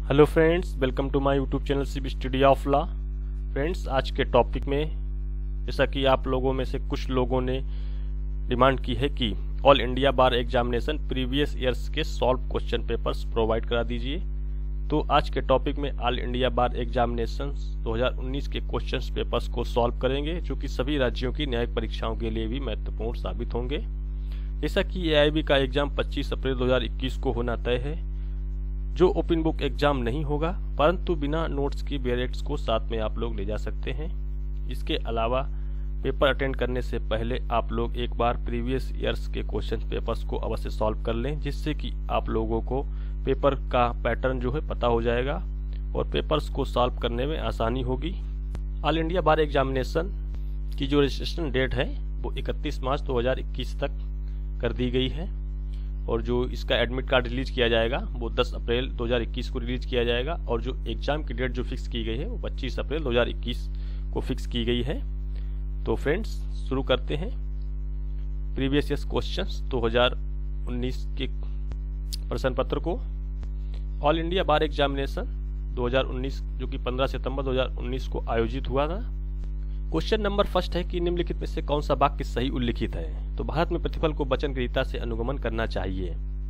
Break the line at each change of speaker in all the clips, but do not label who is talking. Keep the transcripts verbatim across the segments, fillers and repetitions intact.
Hello friends, welcome to my YouTube channel civil study of law. Friends, आज के topic में जैसा कि आप लोगों में से कुछ लोगों ने डिमांड की है कि all India bar examination previous years के सॉल्व क्वेश्चन पेपर्स प्रोवाइड करा दीजिए। तो आज के टॉपिक में ऑल इंडिया बार एग्जामिनेशन दो हज़ार उन्नीस के क्वेश्चन पेपर्स को सॉल्व करेंगे, जो कि सभी राज्यों की न्यायिक परीक्षाओं के लिए भी महत्वपूर्ण साबित होंगे। जैसा कि ए आई बी का एग्जाम पच्चीस अप्रैल दो हज़ार इक्कीस को होना तय है, जो ओपन बुक एग्जाम नहीं होगा, परंतु बिना नोट्स की बेरेट्स को साथ में आप लोग ले जा सकते हैं। इसके अलावा पेपर अटेंड करने से पहले आप लोग एक बार प्रीवियस ईयर्स के क्वेश्चन पेपर्स को अवश्य सॉल्व कर लें, जिससे कि आप लोगों को पेपर का पैटर्न जो है पता हो जाएगा और पेपर्स को सॉल्व करने में आसानी होगी। ऑल इंडिया बार एग्जामिनेशन की जो रजिस्ट्रेशन डेट है वो इकतीस मार्च दो हज़ार इक्कीस तक कर दी गई है और जो इसका एडमिट कार्ड रिलीज किया जाएगा वो दस अप्रैल दो हज़ार इक्कीस को रिलीज किया जाएगा और जो एग्जाम की डेट जो फिक्स की गई है वो पच्चीस अप्रैल दो हज़ार इक्कीस को फिक्स की गई है। तो फ्रेंड्स, शुरू करते हैं प्रीवियस ईयर्स क्वेश्चंस दो हज़ार उन्नीस के प्रश्न पत्र को। ऑल इंडिया बार एग्जामिनेशन दो हज़ार उन्नीस जो कि पंद्रह सितंबर दो हज़ार उन्नीस को आयोजित हुआ था। क्वेश्चन नंबर फर्स्ट है कि निम्नलिखित में से कौन सा वाक्य सही उल्लिखित है। तो भारत में प्रतिफल को वचनग्रहीता से अनुगमन करना चाहिए।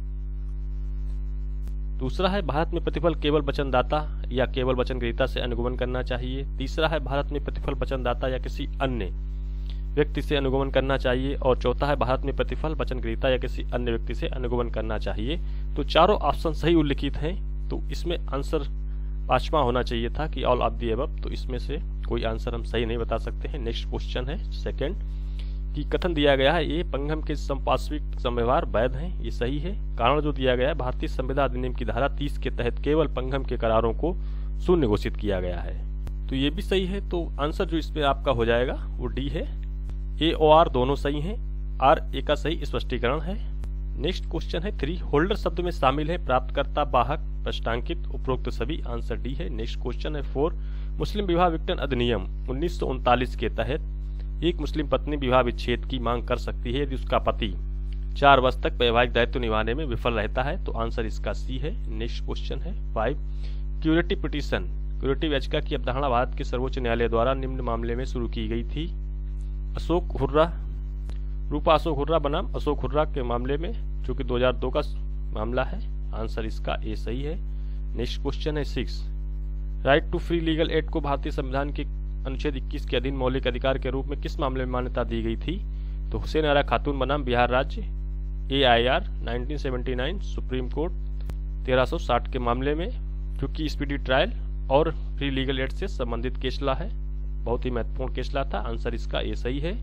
दूसरा है भारत में प्रतिफल केवल वचनदाता या केवल वचनग्रहीता से अनुगमन करना चाहिए। तीसरा है भारत में प्रतिफल वचनदाता या किसी अन्य व्यक्ति से अनुगमन करना चाहिए। और चौथा है भारत में प्रतिफल वचनग्रहीता या किसी अन्य व्यक्ति से अनुगमन करना चाहिए। तो चारों ऑप्शन सही उल्लिखित हैं, तो इसमें आंसर पांचवा होना चाहिए था कि ऑल ऑफ दी अबव। तो इसमें से कोई आंसर हम सही नहीं बता सकते हैं। नेक्स्ट क्वेश्चन है सेकंड कि कथन दिया गया है ये पंगम के संपार्श्विक समव्यवहार वैध है, ये सही है। कारण जो दिया गया है भारतीय संविधान अधिनियम की धारा तीस के तहत केवल पंगम के करारों को शून्य घोषित किया गया है, तो ये भी सही है। तो आंसर जो इसमें आपका हो जाएगा वो डी है। ए और आर दोनों सही हैं, आर ए का सही स्पष्टीकरण है। नेक्स्ट क्वेश्चन है थ्री होल्डर शब्द में शामिल है प्राप्तकर्ता, वाहक, प्रश्नांकित, उपरोक्त सभी। आंसर डी है। नेक्स्ट क्वेश्चन है फोर मुस्लिम विवाह विघटन अधिनियम उन्नीस सौ उनतालीस के तहत एक मुस्लिम पत्नी विवाह विच्छेद की मांग कर सकती है यदि उसका पति चार वर्ष तक वैवाहिक दायित्व निभाने में विफल रहता है। तो आंसर इसका सी है। नेक्स्ट क्वेश्चन है फाइव क्यूरेटिव पिटीशन क्यूरेटिव याचिका की अवधारणा भारत के सर्वोच्च न्यायालय द्वारा निम्न मामले में शुरू की गई थी। अशोक हुर्रा रूपा अशोक हुर्रा बनाम अशोक हुर्रा के मामले में, जो कि दो हज़ार दो का मामला है। आंसर इसका ए सही है। नेक्स्ट क्वेश्चन है six right to free legal aid को भारतीय संविधान के अनुच्छेद इक्कीस के अधीन मौलिक अधिकार के रूप में किस मामले में मान्यता दी गई थी। तो हुसैन आरा खातून बनाम बिहार राज्य ए आई आर उन्नीस सौ उन्यासी सुप्रीम कोर्ट तेरह सौ साठ के मामले में, जो कि स्पीडी ट्रायल और फ्री लीगल एड से संबंधित केसला है, बहुत ही महत्वपूर्ण केसला था। आंसर इसका ए सही है।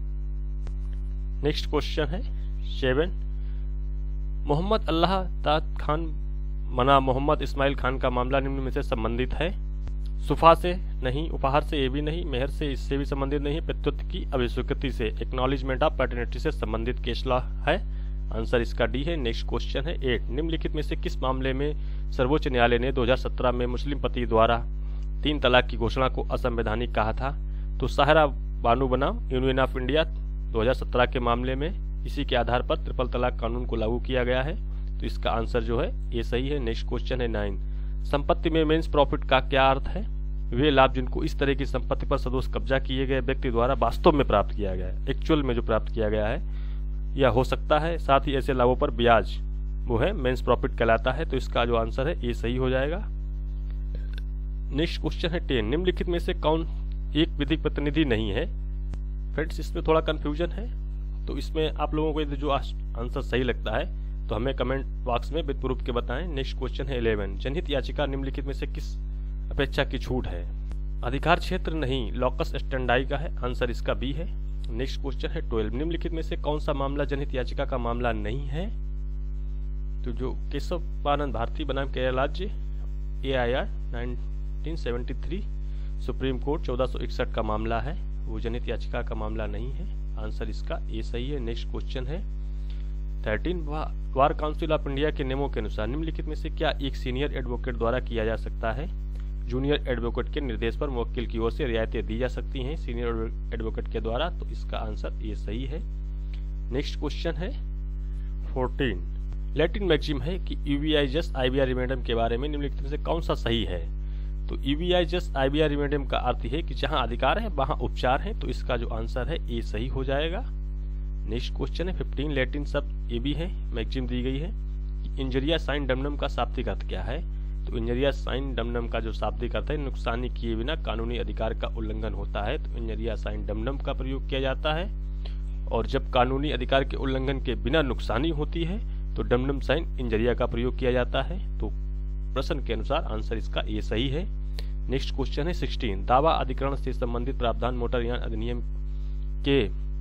नेक्स्ट क्वेश्चन है सेवन मोहम्मद अल्लाह तात खान मना मोहम्मद इस्माइल खान का मामला निम्न में से संबंधित है। सुफा से नहीं, उपहार से ये भी नहीं, मेहर से इससे भी संबंधित नहीं, पितृत्व की अभिस्वीकृति से एक्नॉलेजमेंट ऑफ पैटर्निटी से संबंधित केसला है। आंसर इसका डी है। नेक्स्ट क्वेश्चन है एट निम्नलिखित में से किस मामले में सर्वोच्च न्यायालय ने दो हज़ार सत्रह में मुस्लिम पति द्वारा तीन तलाक की घोषणा को असंवैधानिक कहा था। तो सहारा बानू बनाम यूनियन ऑफ इंडिया दो हज़ार सत्रह के मामले में इसी के आधार पर ट्रिपल तलाक कानून को लागू किया गया है। तो इसका आंसर जो है ये सही है। नेक्स्ट क्वेश्चन है नाइन संपत्ति में मेंस प्रॉफिट का क्या अर्थ है। वे लाभ जिनको इस तरह की संपत्ति पर सदोष कब्जा किए गए व्यक्ति द्वारा वास्तव में प्राप्त किया गया है, एक्चुअल में जो प्राप्त किया गया है या हो सकता है। साथ ही ऐसे लाभों पर ब्याज वो है मेंस प्रॉफिट कहलाता है। तो इसका जो आंसर है ये सही हो जाएगा। नेक्स्ट क्वेश्चन है टेन निम्नलिखित में से कौन एक विधिक प्रतिनिधि नहीं है। फ्रेंड्स, इसमें थोड़ा कंफ्यूजन है, तो इसमें आप लोगों को यदि जो आंसर सही लगता है तो हमें कमेंट बॉक्स में विद प्रूफ के बताएं। नेक्स्ट क्वेश्चन है इलेवन जनहित याचिका निम्नलिखित में से किस अपेक्षा की छूट है। अधिकार क्षेत्र नहीं, लॉकस स्टैंडाई का है। आंसर इसका बी है। नेक्स्ट क्वेश्चन है ट्वेल्व निम्नलिखित में से कौन सा मामला जनहित याचिका का मामला नहीं है। तो जो केशवानंद भारती बनाम केरल राज्य ए आई आर उन्नीस सौ तिहत्तर सुप्रीम कोर्ट चौदह सौ इकसठ का मामला है, वो जनहित याचिका का मामला नहीं है। आंसर इसका ए सही है। नेक्स्ट क्वेश्चन है thirteen bar council of India के नियमों के अनुसार निम्नलिखित में से क्या एक सीनियर एडवोकेट द्वारा किया जा सकता है। जूनियर एडवोकेट के निर्देश पर मुवक्किल की ओर से रियायतें दी जा सकती हैं सीनियर एडवोकेट के द्वारा। तो इसका आंसर ये सही है। नेक्स्ट क्वेश्चन है फोर्टीन लैटिन मैक्सिम है कि यूवीआई जस्ट आईवीआर रिमेडियम के बारे में निम्नलिखित में से कौन सा सही है। तो यूवीआई जस्ट आईवीआर रिमेडियम का अर्थ है कि जहां अधिकार है वहां उपचार है, तो इसका जो आंसर है ए सही हो जाएगा। नेक्स्ट क्वेश्चन है फिफ्टीन, लैटिन शब्द ए भी है, मैक्सिम दी गई है। इंजरिया साइन डमनम का शाब्दिक अर्थ क्या है। तो इंजरिया साइन डमनम का जो शाब्दिक अर्थ है, नुकसानी किए बिना कानूनी अधिकार का उल्लंघन होता है, तो इंजरिया साइन डमनम का प्रयोग किया जाता है। और जब कानूनी अधिकार के उल्लंघन के बिना नुकसानी होती है तो डमनम साइन इंजरिया का प्रयोग किया जाता है। तो प्रश्न के अनुसार आंसर इसका ए सही है। नेक्स्ट क्वेश्चन है सिक्सटीन, दावा अधिकरण से संबंधित प्रावधान मोटर यान अधिनियम के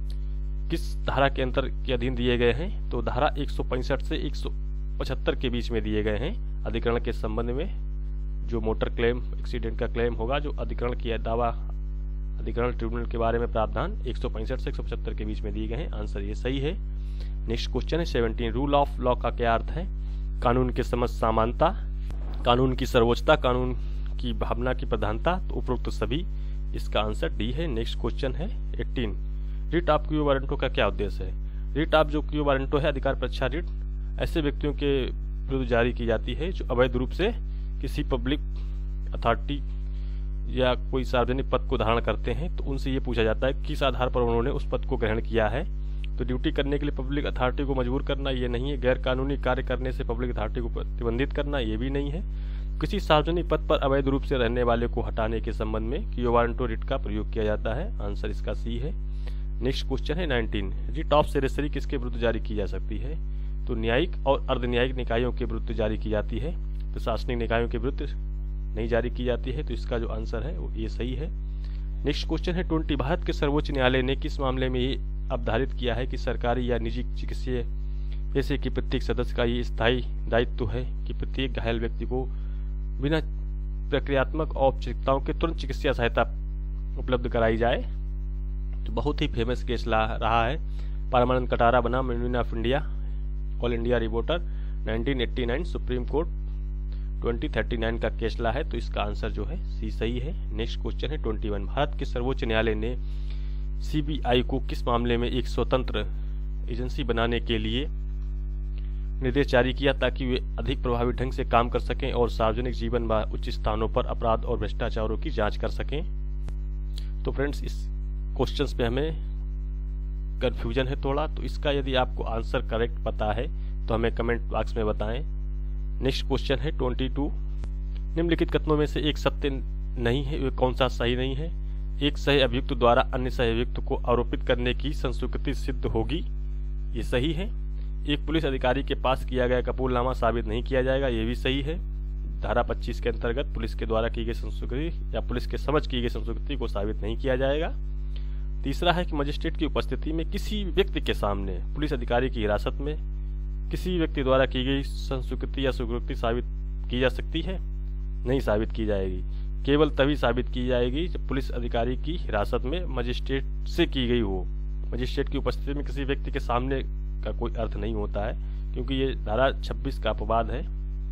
किस धारा के अंतर के अधीन दिए गए हैं। तो धारा एक सौ पैंसठ से एक सौ पचहत्तर के बीच में दिए गए हैं। अधिकरण के संबंध में जो मोटर क्लेम एक्सीडेंट का क्लेम होगा, जो अधिकरण किया दावा अधिकरण ट्रिब्यूनल के बारे में प्रावधान एक सौ पैंसठ से एक सौ पचहत्तर के बीच में दिए गए हैं। आंसर ये सही है। नेक्स्ट क्वेश्चन है सेवनटीन, रूल ऑफ लॉ का क्या अर्थ है। कानून के समझ समानता, कानून की सर्वोच्चता, कानून की भावना की प्रधानता, तो उपरोक्त सभी। इसका आंसर डी है। नेक्स्ट क्वेश्चन है eighteen, writ of quo warranto का क्या उद्देश्य है। रिट ऑफ जो क्यू वारंटो है, अधिकार परीक्षा रिट ऐसे व्यक्तियों के विरुद्ध जारी की जाती है जो अवैध रूप से किसी पब्लिक अथॉरिटी या कोई सार्वजनिक पद को धारण करते हैं। तो उनसे ये पूछा जाता है किस आधार पर उन्होंने उस पद को ग्रहण किया है। तो ड्यूटी करने के लिए पब्लिक अथॉरिटी को मजबूर करना ये नहीं है, गैर कानूनी कार्य करने से पब्लिक अथॉरिटी को प्रतिबंधित करना ये भी नहीं है, किसी सार्वजनिक पद पर अवैध रूप से रहने वाले को हटाने के संबंध में क्यू वारंटो रिट का प्रयोग किया जाता है। आंसर इसका सी है। नेक्स्ट क्वेश्चन है नाइनटीन, रिट ऑफ सेरेसरी किसके विरुद्ध जारी की जा सकती है। तो न्यायिक और अर्धन्यायिक निकायों के विरुद्ध जारी की जाती है, प्रशासनिक निकायों के विरुद्ध नहीं जारी की जाती है। तो इसका जो आंसर है वो ये सही है। नेक्स्ट क्वेश्चन है ट्वेंटी, भारत के सर्वोच्च न्यायालय ने किस मामले में ये अवधारित किया है कि सरकारी या निजी चिकित्सीय पेशे के प्रत्येक सदस्य का ये स्थायी दायित्व है कि प्रत्येक घायल व्यक्ति को बिना प्रक्रियात्मक औपचारिकताओं के तुरंत चिकित्सा सहायता उपलब्ध कराई जाए। तो बहुत ही फेमस केस रहा है, परमानंद कटारा बना Union of India All India Reporter nineteen eighty nine, Supreme Court twenty thirty nine का केस ला है। तो इसका आंसर जो है सी सही है। नेक्स्ट क्वेश्चन है ट्वेंटी वन, भारत के सर्वोच्च न्यायालय ने सीबीआई को किस मामले में एक स्वतंत्र एजेंसी बनाने के लिए निर्देश जारी किया ताकि वे अधिक प्रभावी ढंग से काम कर सकें और सार्वजनिक जीवन व उच्च स्थानों पर अपराध और भ्रष्टाचारों की जांच कर सकें। तो फ्रेंड्स इस क्वेश्चंस पे हमें कंफ्यूजन है थोड़ा, तो इसका यदि आपको आंसर करेक्ट पता है तो हमें कमेंट बॉक्स में बताएं। नेक्स्ट क्वेश्चन है ट्वेंटी टू, निम्नलिखित कथनों में से एक सत्य नहीं है, वे कौन सा सही नहीं है। एक सही अभियुक्त द्वारा अन्य सही अभियुक्त को आरोपित करने की संस्कृति सिद्ध होगी, ये सही है। एक पुलिस अधिकारी के पास किया गया कबूलनामा साबित नहीं किया जाएगा, ये भी सही है। धारा पच्चीस के अंतर्गत पुलिस के द्वारा की गई संस्कृति या पुलिस के समझ की गई संस्कृति को साबित नहीं किया जाएगा। तीसरा है कि मजिस्ट्रेट की उपस्थिति में किसी व्यक्ति के सामने पुलिस अधिकारी की हिरासत में किसी व्यक्ति द्वारा की गई संस्कृति या सुकृति साबित की जा सकती है, नहीं साबित की जाएगी। केवल तभी साबित की जाएगी जब पुलिस अधिकारी की हिरासत में मजिस्ट्रेट से की गई हो। मजिस्ट्रेट की उपस्थिति में किसी व्यक्ति के सामने का कोई अर्थ नहीं होता है, क्योंकि ये धारा छब्बीस का अपवाद है।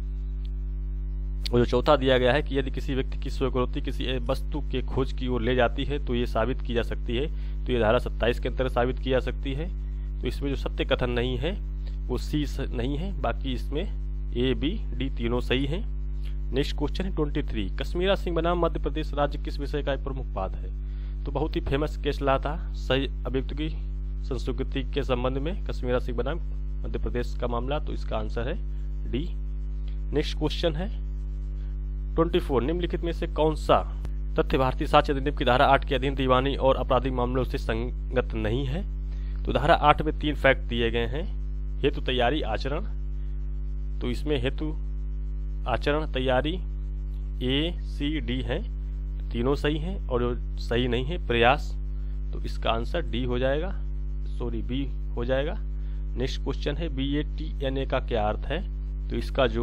और जो चौथा दिया गया है कि यदि किसी व्यक्ति की स्वीकृति किसी वस्तु के खोज की ओर ले जाती है तो ये साबित की जा सकती है, तो ये धारा सत्ताईस के अंतर्गत साबित की जा सकती है। तो इसमें जो सत्य कथन नहीं है वो सी नहीं है, बाकी इसमें ए बी डी तीनों सही हैं। नेक्स्ट क्वेश्चन है ट्वेंटी थ्री, कश्मीरा सिंह बनाम मध्य प्रदेश राज्य किस विषय का एक प्रमुख पाठ है। तो बहुत ही फेमस केस ला था सही अभियुक्त की संस्कृति के संबंध में, कश्मीरा सिंह बनाम मध्य प्रदेश का मामला, तो इसका आंसर है डी। नेक्स्ट क्वेश्चन है ट्वेंटी फोर, निम्नलिखित में से कौन सा तथ्य भारतीय साक्ष्य अधिनियम की धारा आठ के अधीन दीवानी और आपराधिक मामलों से संगत नहीं है। तो धारा आठ में तीन फैक्ट दिए गए हैं, हेतु तैयारी आचरण, तो इसमें हेतु आचरण तैयारी ए सी डी है, तीनों सही हैं। और जो सही नहीं है प्रयास, तो इसका आंसर डी हो जाएगा, सॉरी बी हो जाएगा। नेक्स्ट क्वेश्चन है B A T N A का क्या अर्थ है। तो इसका जो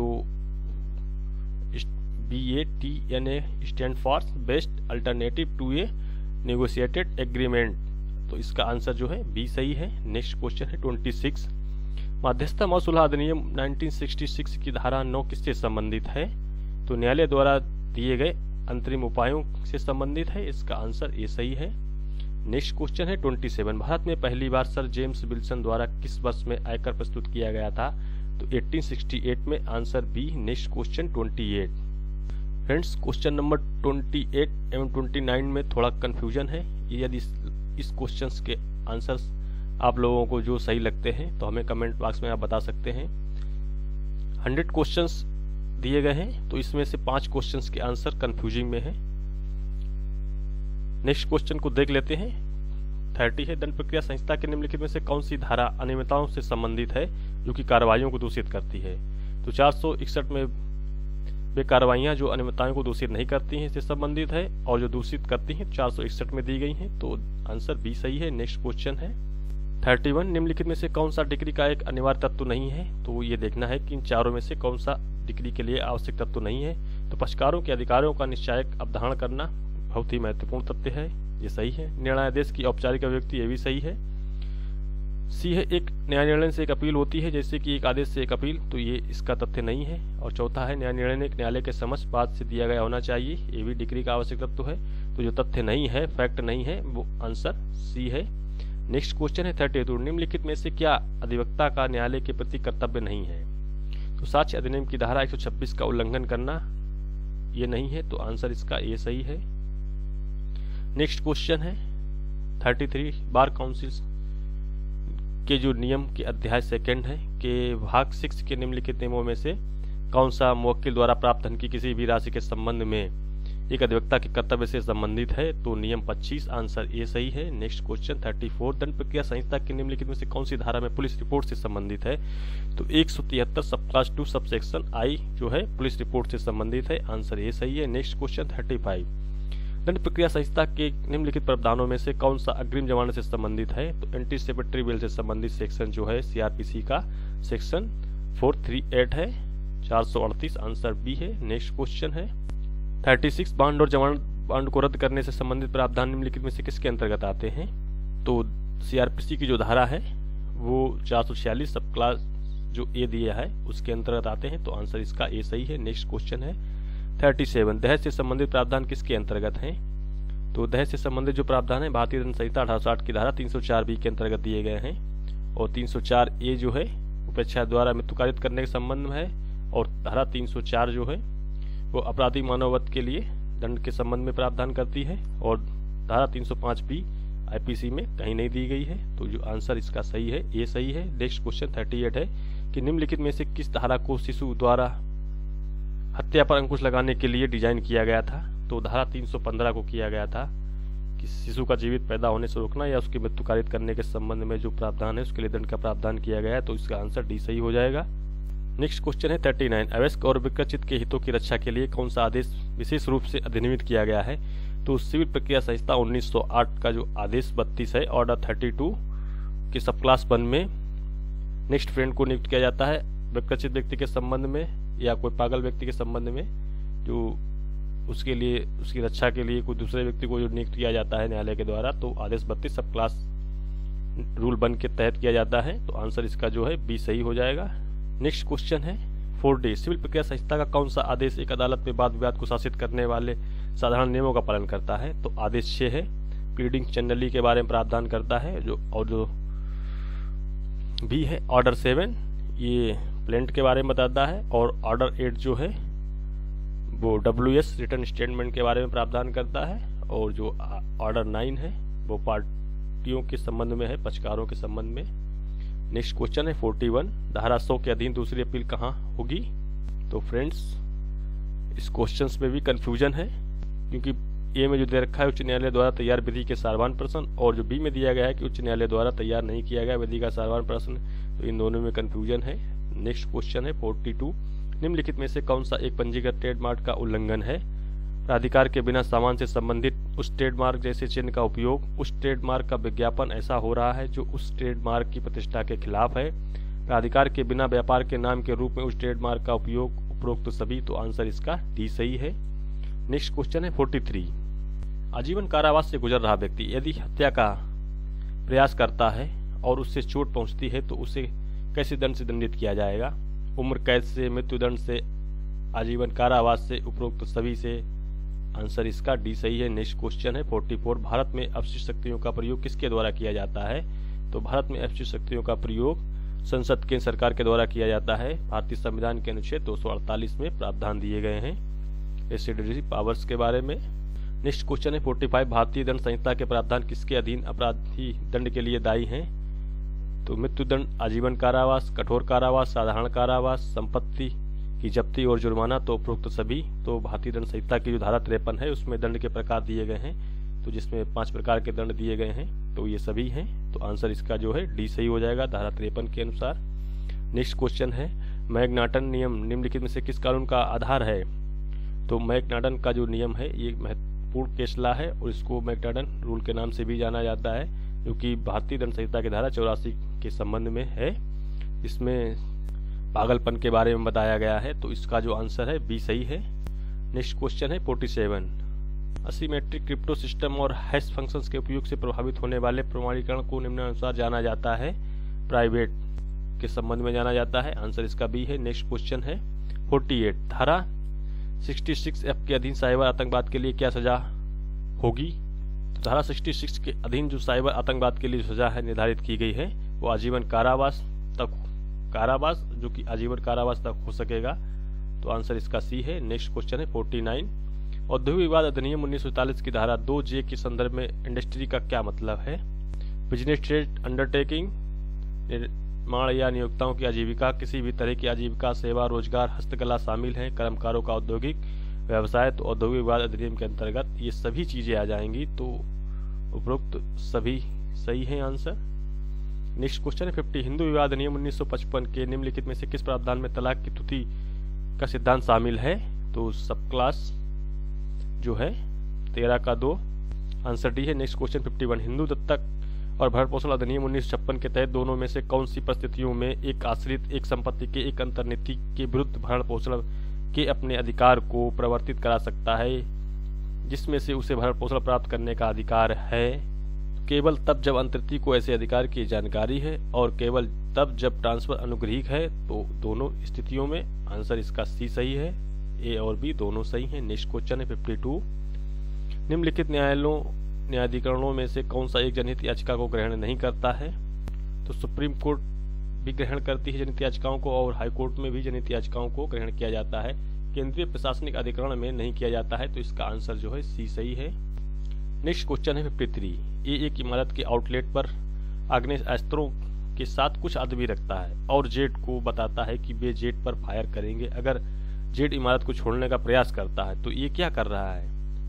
B A T N A stand for best alternative to a negotiated agreement, तो इसका आंसर जो है बी सही है। नेक्स्ट क्वेश्चन है ट्वेंटी सिक्स, मध्यस्थता व सुलह अधिनियम नाइनटीन सिक्सटी सिक्स की धारा नौ किससे संबंधित है। तो न्यायालय द्वारा दिए गए अंतरिम उपायों से संबंधित है, इसका आंसर ए सही है। नेक्स्ट क्वेश्चन है ट्वेंटी सेवन, भारत में पहली बार सर जेम्स विल्सन द्वारा किस वर्ष में आयकर प्रस्तुत किया गया था। तो अठारह सौ अड़सठ में आंसर बी। नेक्स्ट क्वेश्चन अट्ठाईस। फ्रेंड्स क्वेश्चन नंबर अट्ठाईस एवं उनतीस में थोड़ा कंफ्यूजन है। यदि इस क्वेश्चंस के आंसर्स आप लोगों को जो सही लगते हैं तो हमें कमेंट बॉक्स में आप बता सकते हैं। हंड्रेड क्वेश्चंस दिए गए हैं तो इसमें से पांच क्वेश्चंस के आंसर कंफ्यूजिंग में है। नेक्स्ट क्वेश्चन को देख लेते हैं। तीस है, दंड प्रक्रिया संहिता के निम्नलिखित में से कौन सी धारा अनियमितताओं से संबंधित है जो कि कार्रवाइयों को दूषित करती है। तो चार सौ इकसठ में वे कार्रवाइयां जो अनियमितताओं को दूषित नहीं करती हैं इससे संबंधित है, और जो दूषित करती हैं चार सौ इकसठ में दी गई हैं, तो आंसर बी सही है। नेक्स्ट क्वेश्चन है इकतीस, निम्नलिखित में से कौन सा डिग्री का एक अनिवार्य तत्व नहीं है। तो ये देखना है कि इन चारों में से कौन सा डिग्री के लिए आवश्यक तत्व नहीं है। तो पक्षकारों के अधिकारों का निश्चायक अवधारण करना बहुत ही महत्वपूर्ण तथ्य है, ये सही है। न्यायाधीश की औपचारिक अभिव्यक्ति, ये भी सही है। सी है, एक न्याय निर्णय से एक अपील होती है जैसे कि एक आदेश से एक अपील, तो ये इसका तथ्य नहीं है। और चौथा है, न्याय निर्णय एक न्यायालय के समक्ष बाद से दिया गया होना चाहिए, ये भी डिग्री का आवश्यक तत्व है। तो जो तथ्य नहीं है, फैक्ट नहीं है, वो आंसर सी है। नेक्स्ट क्वेश्चन है बत्तीस, निम्नलिखित में से क्या अधिवक्ता का न्यायालय के प्रति कर्तव्य नहीं है। तो साक्ष्य अधिनियम की धारा एक सौ छब्बीस का उल्लंघन करना, ये नहीं है, तो आंसर इसका ये सही है। नेक्स्ट क्वेश्चन है तैंतीस, बार काउंसिल के जो नियम के अध्याय सेकंड है के भाग सिक्स के निम्नलिखित नियमों में से कौन सा मुवक्किल द्वारा प्राप्त धन की किसी भी राशि के संबंध में एक अधिवक्ता के कर्तव्य से संबंधित है। तो नियम पच्चीस, आंसर ए सही है। नेक्स्ट क्वेश्चन चौंतीस, दंड प्रक्रिया संहिता के निम्नलिखित में से कौन सी धारा में पुलिस रिपोर्ट से संबंधित है। तो एक सौ तिहत्तर sub clause two subsection I जो है पुलिस रिपोर्ट से संबंधित है, आंसर ए सही है। नेक्स्ट क्वेश्चन पैंतीस, दंड प्रक्रिया संहिता के निम्नलिखित प्रावधानों में से कौन सा अग्रिम जमानत से संबंधित है। तो एंटीसिपेटरी बेल से संबंधित सेक्शन जो है सीआरपीसी का सेक्शन चार सौ अड़तीस है, चार सौ अड़तीस, आंसर बी है। नेक्स्ट क्वेश्चन है छत्तीस, बांड और जमानत बांड को रद्द करने से संबंधित प्रावधान निम्नलिखित में से किसके अंतर्गत आते हैं। तो सीआरपीसी की जो धारा है वो चार सौ छियालीस सब क्लास जो ए दिया है उसके अंतर्गत आते हैं, तो आंसर इसका ए सही है। नेक्स्ट क्वेश्चन है सैंतीस, दहेज से संबंधित प्रावधान किसके अंतर्गत हैं। तो दहेज से संबंधित जो प्रावधान है भारतीय दंड संहिता अठारह सौ आठ की धारा तीन सौ चार बी के अंतर्गत दिए गए हैं, और तीन सौ चार ए जो है उपेक्षा द्वारा मृत्युकारित करने के संबंध में है, और धारा तीन सौ चार जो है वो अपराधी मानववध के लिए दंड के संबंध में प्रावधान करती है, और धारा तीन सौ पाँच बी आईपीसी में कहीं नहीं दी गई है, तो जो आंसर इसका सही है ये सही है। नेक्स्ट क्वेश्चन अड़तीस है कि निम्नलिखित में से किस धारा को शिशु द्वारा हत्या पर अंकुश लगाने के लिए डिजाइन किया गया था। तो धारा तीन सौ पंद्रह को किया गया था कि शिशु का जीवित पैदा होने से रोकना या उसकी मृत्यु कारित करने के संबंध में जो प्रावधान है उसके लिए दंड का प्रावधान किया गया है, तो इसका आंसर डी सही हो जाएगा। नेक्स्ट क्वेश्चन है उनतालीस, अवयस्क और विकचित के हितों की रक्षा के लिए कौन सा आदेश विशेष रूप से अधिनियमित किया गया है। तो सिविल प्रक्रिया संहिता उन्नीस सौ आठ का जो आदेश बत्तीस है ऑर्डर बत्तीस के सब क्लास वन में नेक्स्ट फ्रेंड को नियुक्त किया जाता है विकचित व्यक्ति के संबंध में या कोई पागल व्यक्ति के संबंध में, जो उसके लिए उसकी रक्षा के लिए कोई दूसरे व्यक्ति को जो नियुक्त किया जाता है न्यायालय के द्वारा, तो आदेश बत्तीस सब क्लास रूल वन के तहत किया जाता है, तो आंसर इसका जो है बी सही हो जाएगा। नेक्स्ट क्वेश्चन है फोर डी, सिविल प्रक्रिया संहिता का कौन सा आदेश एक अदालत में वाद विवाद को शासित करने वाले साधारण नियमों का पालन करता है। तो आदेश छह है प्लीडिंग जनरली के बारे में प्रावधान करता है, जो और जो बी है ऑर्डर सेवन ये प्लेंट के बारे में बताता है, और ऑर्डर एट जो है वो डब्ल्यू एस रिटर्न स्टेटमेंट के बारे में प्रावधान करता है, और जो ऑर्डर नाइन है वो पार्टियों के संबंध में है, पक्षकारों के संबंध में। नेक्स्ट क्वेश्चन है इकतालीस, धारा सौ के अधीन दूसरी अपील कहाँ होगी। तो फ्रेंड्स इस क्वेश्चंस में भी कंफ्यूजन है, क्योंकि ए में जो दे रखा है उच्च न्यायालय द्वारा तैयार विधि के सारवान प्रश्न, और जो बी में दिया गया है कि उच्च न्यायालय द्वारा तैयार नहीं किया गया विधि का सारवान प्रश्न, तो इन दोनों में कंफ्यूजन है। नेक्स्ट क्वेश्चन है बयालीस, निम्नलिखित में से कौन सा एक पंजीकृत ट्रेडमार्क का उल्लंघन है। प्राधिकार के बिना सामान से संबंधित उस ट्रेडमार्क जैसे चिन्ह का उपयोग, उस ट्रेडमार्क का विज्ञापन ऐसा हो रहा है जो उस ट्रेडमार्क की प्रतिष्ठा के खिलाफ है। प्राधिकार के बिना व्यापार के नाम के रूप में उस ट्रेडमार्क का उपयोग, उपरोक्त तो सभी, तो आंसर इसका डी सही है। नेक्स्ट क्वेश्चन है तैंतालीस, आजीवन कारावास से गुजर रहा व्यक्ति यदि हत्या का प्रयास करता है और उससे चोट पहुंचती है तो उसे कैसे दंड से दंडित किया जाएगा। उम्र कैद से, मृत्युदंड से, आजीवन कारावास से, उपरोक्त तो सभी से, आंसर इसका डी सही है। नेक्स्ट क्वेश्चन है चौवालीस, भारत में अपशिष्ट शक्तियों का प्रयोग किसके द्वारा किया जाता है। तो भारत में अपशिष्ट शक्तियों का प्रयोग संसद केंद्र सरकार के द्वारा किया जाता है। भारतीय संविधान के अनुच्छेद दो सौ अड़तालीस में प्रावधान दिए गए हैं रेसिड्यूटरी पावर्स के बारे में। नेक्स्ट क्वेश्चन है पैंतालीस, भारतीय दंड संहिता के प्रावधान किसके अधीन अपराधी दंड के लिए दायी हैं? तो मृत्युदंड, आजीवन कारावास, कठोर कारावास, साधारण कारावास, संपत्ति की जब्ती और जुर्माना। तो उपरोक्त सभी। तो भारतीय दंड संहिता की जो धारा तिरपन है उसमें दंड के प्रकार दिए गए हैं, तो जिसमें पांच प्रकार के दंड दिए गए हैं, तो ये सभी हैं। तो आंसर इसका जो है डी सही हो जाएगा धारा तिरपन के अनुसार। नेक्स्ट क्वेश्चन है मैग्नाटन नियम निम्नलिखित में से किस कानून का आधार है? तो मैग्नाटन का जो नियम है ये महत्वपूर्ण केस लॉ है और इसको मैग्नाटन रूल के नाम से भी जाना जाता है, जो कि भारतीय दंड संहिता की धारा चौरासी के संबंध में है। इसमें पागलपन के बारे में बताया गया है, तो इसका जो आंसर है बी सही है। नेक्स्ट क्वेश्चन है सैंतालीस, असिमेट्रिक क्रिप्टो सिस्टम और हैश फंक्शंस के उपयोग से प्रभावित होने वाले प्रमाणीकरण को निम्नानुसार जाना जाता है? प्राइवेट के संबंध में जाना जाता है, आंसर इसका बी है। नेक्स्ट क्वेश्चन है अड़तालीस, धारा छियासठ एफ के अधीन साइबर आतंकवाद के लिए क्या सजा होगी? तो धारा छियासठ के अधीन जो साइबर आतंकवाद के लिए सजा है निर्धारित की गई है वो आजीवन कारावास तक कारावास जो कि आजीवन कारावास तक हो सकेगा, तो आंसर इसका सी है। नेक्स्ट क्वेश्चन है उनचास, औद्योगिक विवाद अधिनियम उन्नीस सौ इकतालीस की धारा दो जे के संदर्भ में इंडस्ट्री का क्या मतलब है? बिजनेस ट्रेड अंडरटेकिंग, निर्माण या नियोक्ताओं की आजीविका, किसी भी तरह की आजीविका, सेवा, रोजगार, हस्तकला शामिल है, कर्मकारों का औद्योगिक व्यवसाय। तो औद्योगिक विवाद अधिनियम के अंतर्गत ये सभी चीजें आ जाएंगी, तो उपरोक्त सभी सही है आंसर। नेक्स्ट क्वेश्चन है पचास, हिंदू विवाह अधिनियम उन्नीस सौ पचपन के निम्नलिखित में से किस प्रावधान में तलाक की त्रुटि का सिद्धांत शामिल है? तो सब क्लास जो है तेरह का दो, आंसर डी है। नेक्स्ट क्वेश्चन इक्यावन, हिंदू दत्तक और भरण पोषण अधिनियम उन्नीस सौ छप्पन के तहत दोनों में से कौन सी परिस्थितियों में एक आश्रित एक संपत्ति के एक अंतर्नीति के विरुद्ध भरण पोषण के अपने अधिकार को प्रवर्तित करा सकता है, जिसमें से उसे भरण पोषण प्राप्त करने का अधिकार है? केवल तब जब अंतर्निधि को ऐसे अधिकार की जानकारी है और केवल तब जब ट्रांसफर अनुग्रहिक है, तो दोनों स्थितियों में आंसर इसका सी सही है। ए और बी दोनों सही हैं। नेक्स्ट क्वेश्चन है बावन, निम्नलिखित न्यायालयों न्यायाधिकरणों में से कौन सा एक जनहित याचिका को ग्रहण नहीं करता है? तो सुप्रीम कोर्ट भी ग्रहण करती है जनहित याचिकाओं को और हाई कोर्ट में भी जनहित याचिकाओं को ग्रहण किया जाता है, केंद्रीय प्रशासनिक अधिकरण में नहीं किया जाता है, तो इसका आंसर जो है सी सही है। नेक्स्ट क्वेश्चन है तिरेपन, ये एक इमारत के आउटलेट पर आग्नेय अस्त्रों के साथ कुछ आदमी रखता है और जेट को बताता है कि वे जेट पर फायर करेंगे अगर जेट इमारत को छोड़ने का प्रयास करता है। तो ये क्या कर रहा है?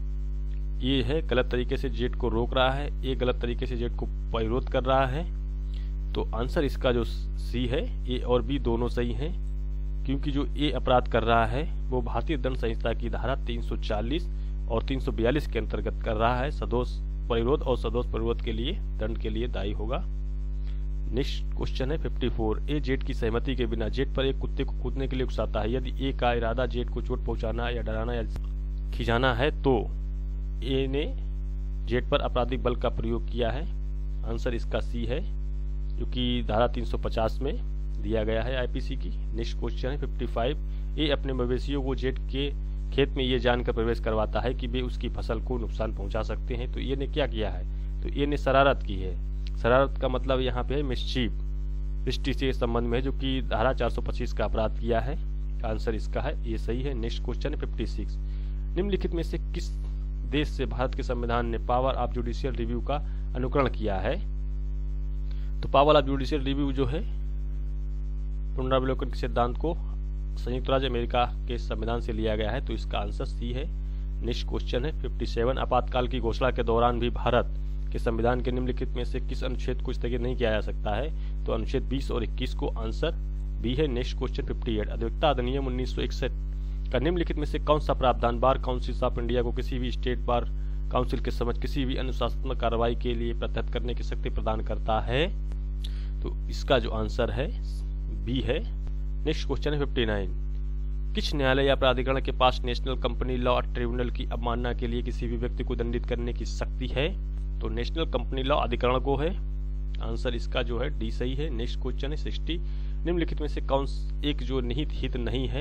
ये है गलत तरीके से जेट को रोक रहा है, ये गलत तरीके से जेट को प्रतिरोध कर रहा है, तो आंसर इसका जो सी है, ए और बी दोनों सही हैं, क्योंकि जो ए अपराध कर रहा है वो भारतीय दंड संहिता की धारा तीन सौ चालीस और तीन सौ बयालीस के अंतर्गत कर रहा है। सदोष प्रतिरोध और सदोष प्रतिरोध के लिए दंड के लिए दायी होगा। नेक्स्ट क्वेश्चन है चौवन, ए जेट की सहमति के बिना जेट पर एक कुत्ते को कूदने के लिए उकसाता है, यदि ए का इरादा जेट को चोट पहुंचाना या डराना या खिंचाना है तो ए ने जेट पर आपराधिक बल का प्रयोग किया है, आंसर इसका सी है, जो कि धारा तीन सौ पचास में दिया गया है आईपीसी की। नेक्स्ट क्वेश्चन है पचपन, ए अपने मवेशियों को जेट के खेत में ये जानकर प्रवेश करवाता है कि वे उसकी फसल को नुकसान पहुंचा सकते हैं, तो ये ने क्या किया है? तो ये ने शरारत की है। शरारत का मतलब यहाँ पे है मिस्चीफ, दृष्टि से संबंध में, जो कि धारा चार सौ पच्चीस का अपराध किया है, आंसर इसका है, ये सही है। नेक्स्ट क्वेश्चन है छप्पन, निम्नलिखित में से किस देश से भारत के संविधान ने पावर ऑफ जुडिशियल रिव्यू का अनुकरण किया है? तो पावर ऑफ जुडिशियल रिव्यू जो है पुनरावलोकन के सिद्धांत को संयुक्त राज्य अमेरिका के संविधान से लिया गया है, तो इसका आंसर सी है। नेक्स्ट क्वेश्चन है सत्तावन, आपातकाल की घोषणा के दौरान भी भारत के संविधान के निम्नलिखित में से किस अनुच्छेद को स्थगित नहीं किया जा सकता है? तो अनुच्छेद बीस और इक्कीस को, आंसर बी है। नेक्स्ट क्वेश्चन अट्ठावन, अधिवक्ता अधिनियम उन्नीस सौ इकसठ का निम्नलिखित में से कौन सा प्रावधान बार काउंसिल ऑफ इंडिया को किसी भी स्टेट बार काउंसिल के समक्ष किसी भी अनुशासनात्मक कार्रवाई के लिए प्रत्यक्ष करने की शक्ति प्रदान करता है? तो इसका जो आंसर है बी है। नेक्स्ट क्वेश्चन है उनसठ, किस न्यायालय या प्राधिकरण के पास नेशनल कंपनी लॉ ट्रिब्यूनल की अवमानना के लिए किसी भी व्यक्ति को दंडित करने की शक्ति है? तो नेशनल कंपनी लॉ अधिकरण को है, आंसर इसका जो है डी सही है। नेक्स्ट क्वेश्चन है साठ, निम्नलिखित में से कौन एक जो निहित हित नहीं है?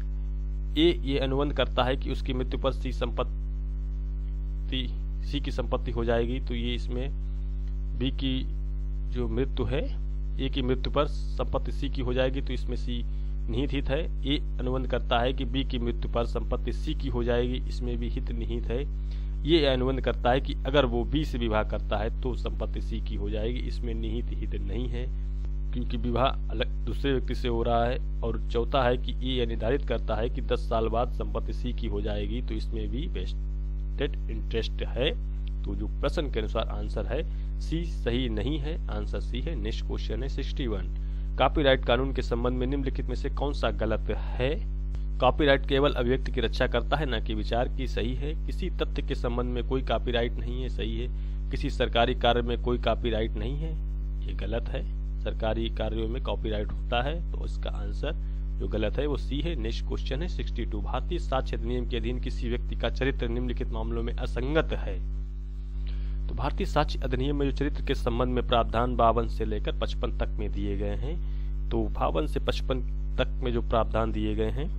ए ये अनुबंध करता है कि उसकी मृत्यु पर सी संपत्ति सी की संपत्ति हो जाएगी, तो ये इसमें बी की जो मृत्यु है ए की मृत्यु पर संपत्ति सी की हो जाएगी, तो इसमें सी निहित हित है। ए अनुबंध करता है कि बी की मृत्यु पर संपत्ति सी की हो जाएगी, इसमें भी हित निहित है। ये अनुबंध करता है कि अगर वो बी से विवाह करता है तो संपत्ति सी की हो जाएगी, इसमें निहित हित नहीं है क्योंकि विवाह अलग दूसरे व्यक्ति से हो रहा है। और चौथा है कि ये निर्धारित करता है कि दस साल बाद संपत्ति सी की हो जाएगी, तो इसमें भी वेस्टेड इंटरेस्ट है। तो जो प्रश्न के अनुसार आंसर है सी सही नहीं है, आंसर सी है। नेक्स्ट क्वेश्चन है सिक्सटी वन। कॉपीराइट कानून के संबंध में निम्नलिखित में से कौन सा गलत है? कॉपीराइट केवल अभिव्यक्ति की रक्षा करता है, न कि विचार की, सही है। किसी तथ्य के संबंध में कोई कॉपीराइट नहीं है, सही है। किसी सरकारी कार्य में कोई कॉपीराइट नहीं है, ये गलत है। सरकारी कार्यों में कॉपीराइट होता है, तो इसका आंसर जो गलत है वो सी है। नेक्स्ट क्वेश्चन है सिक्सटी टू। भारतीय साक्ष्य अधिनियम के अधीन किसी व्यक्ति का चरित्र निम्नलिखित मामलों में असंगत है। तो भारतीय साक्ष्य अधिनियम में जो चरित्र के संबंध में प्रावधान बावन से लेकर पचपन तक में दिए गए हैं, तो बावन से पचपन तक में जो प्रावधान दिए गए हैं